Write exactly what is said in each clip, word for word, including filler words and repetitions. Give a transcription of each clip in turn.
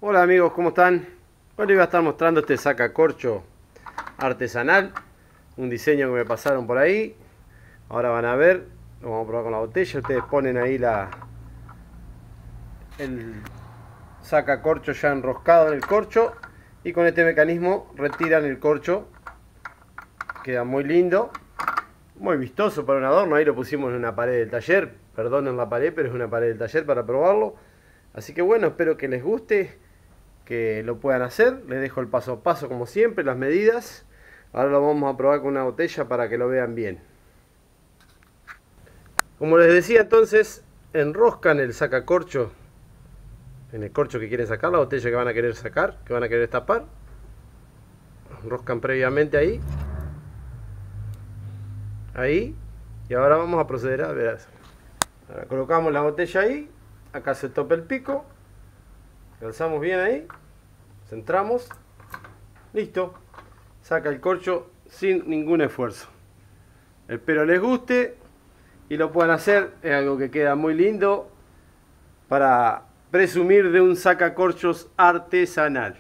Hola amigos, ¿cómo están? Hoy les voy a estar mostrando este sacacorcho artesanal, un diseño que me pasaron por ahí. Ahora van a ver, lo vamos a probar con la botella. Ustedes ponen ahí la el sacacorcho ya enroscado en el corcho y con este mecanismo retiran el corcho. Queda muy lindo, muy vistoso para un adorno. Ahí lo pusimos en una pared del taller, perdonen la pared, pero es una pared del taller para probarlo. Así que bueno, espero que les guste, que lo puedan hacer. Les dejo el paso a paso como siempre, las medidas. Ahora lo vamos a probar con una botella para que lo vean bien. Como les decía, entonces enroscan el sacacorcho en el corcho que quieren sacar, la botella que van a querer sacar, que van a querer tapar. Enroscan previamente ahí. Ahí. Y ahora vamos a proceder a ver. Ahora colocamos la botella ahí. Acá se topa el pico. Alzamos bien ahí. Centramos. Listo. Saca el corcho sin ningún esfuerzo. Espero les guste y lo puedan hacer. Es algo que queda muy lindo para presumir de un sacacorchos artesanal.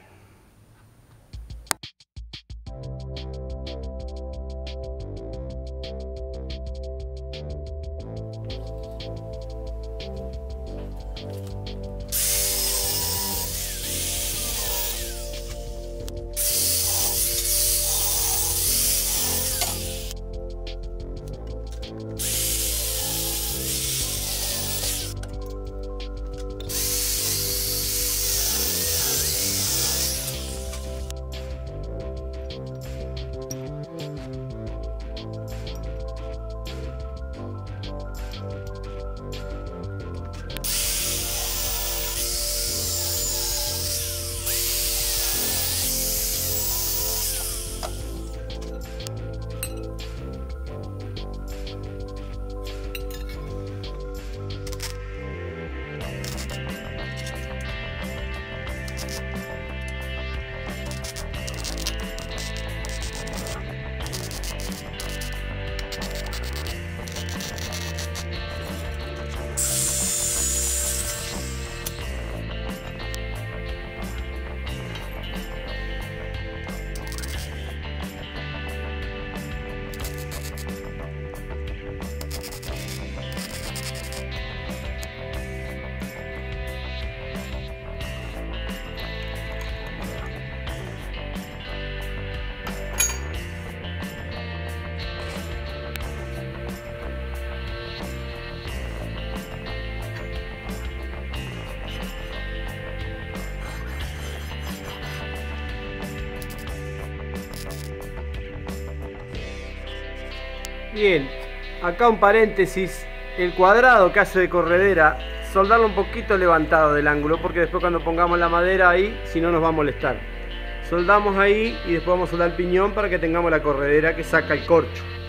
Bien, acá un paréntesis, el cuadrado que hace de corredera, soldarlo un poquito levantado del ángulo, porque después cuando pongamos la madera ahí, si no nos va a molestar. Soldamos ahí y después vamos a soldar el piñón para que tengamos la corredera que saca el corcho.